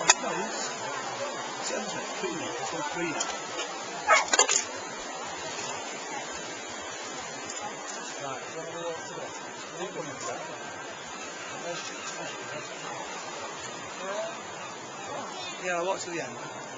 No, it's cleaner. It's all cleaner. Right, do you want to walk to this? Yeah, I'll watch to the end.